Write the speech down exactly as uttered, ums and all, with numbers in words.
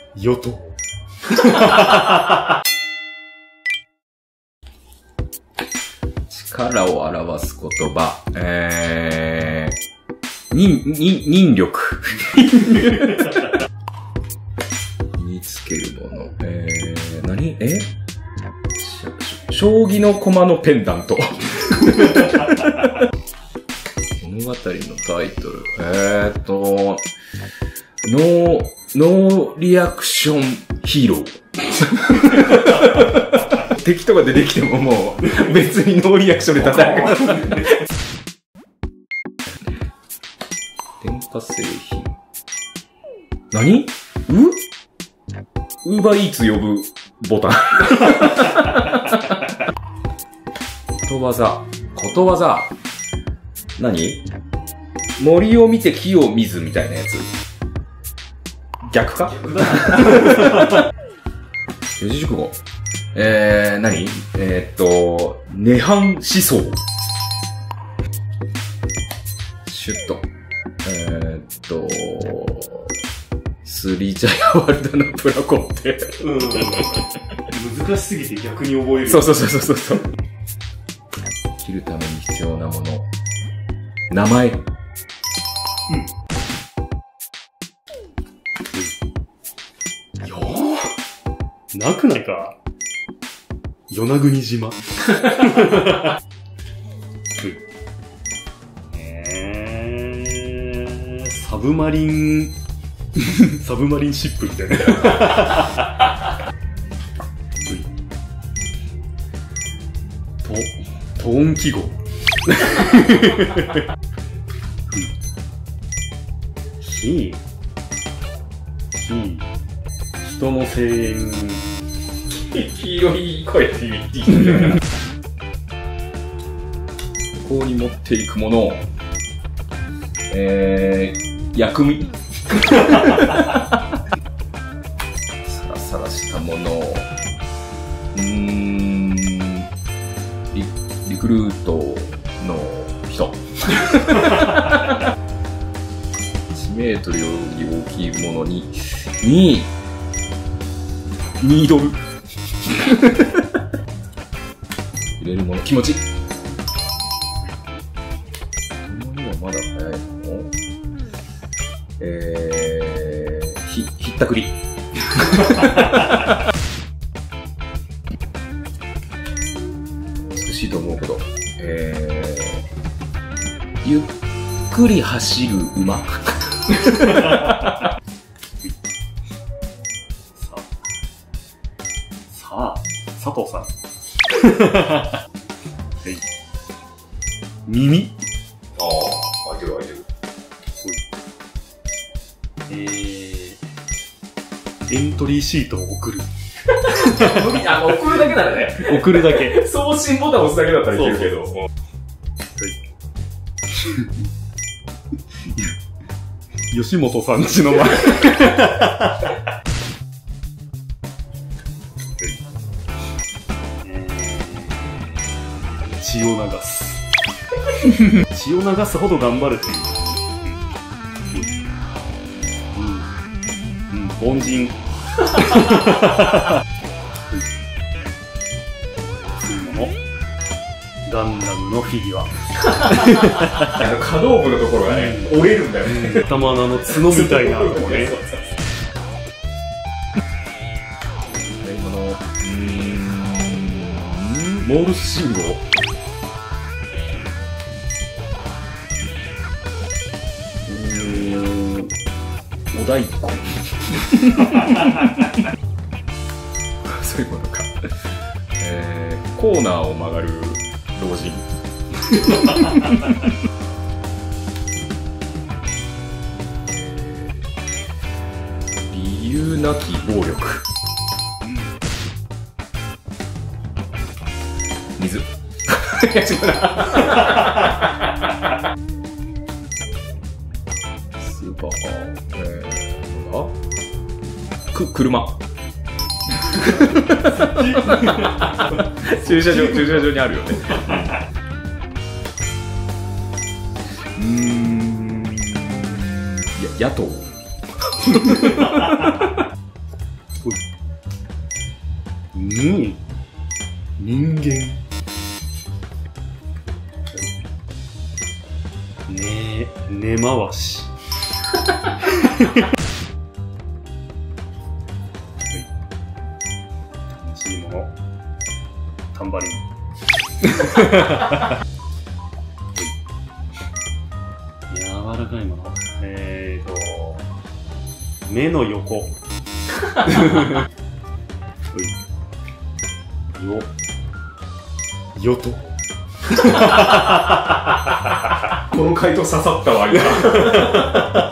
与党。 力を表す言葉。えー、忍、忍、忍力。身につけるもの。えー、何え将棋の駒のペンダント。物語のタイトル。えーっと、ノー、ノーリアクションヒーロー。敵とか出てきてももう別にノーリアクションで戦う。電化製品。何？う？ウーバーイーツ呼ぶボタン。ことわざ。ことわざ。何？森を見て木を見ずみたいなやつ。逆か？逆だ。四字熟語。えー、何？えー、っと、涅槃思想。シュッと。えー、っと、スリジャヤワルダナプラコって。 うん。難しすぎて逆に覚える。 そうそうそうそうそう。生きるために必要なもの。名前。うん。 よー。なくないか。与那国島。えー、サブマリン、サブマリンシップみたいな。と、トーン記号。ひ、ひ、人の声援。 黄色い声って言っていいんだよ。ここに持っていくもの。えー、薬味。サラサラしたもの。うーん、リ、リクルートの人。いちメートルより大きいものに、に、ニードル。入れるもの、気持ち。このにはまだ早いの？えー、ひ、ひったくり。美しいと思うこと。えー、ゆっくり走る馬。 さあ、佐藤さん。はい。耳。 ああ、開いてる開いてる。 えー、エントリーシートを送る。 あ、送るだけならね。 送るだけ。 送信ボタン押すだけだったらいけるけど。はい。 吉本さんちの前。血を流す。血を流すほど頑張るっていう。うん。うん。凡人。次のもガンダムのフィギュア。 あの可動部のところがね、折れるんだよね。 頭のあの角みたいなのもね。 今の、うーん、モールス信号。うーん、お太鼓。そういうことか。えー、コーナーを曲がる老人。理由なき暴力。水。いや違うな。スーパー、えー、なんだく、車。駐車場、駐車場にあるよね。うーん、や、野党。 し。楽しいもの。タンバリン。柔らかいもの。えーと、目の横。よ。よと。 この回答刺さったわ、今。